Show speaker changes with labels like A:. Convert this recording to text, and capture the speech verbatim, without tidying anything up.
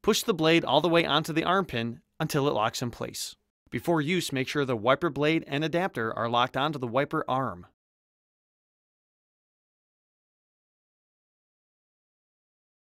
A: Push the blade all the way onto the arm pin until it locks in place. Before use, make sure the wiper blade and adapter are locked onto the wiper arm.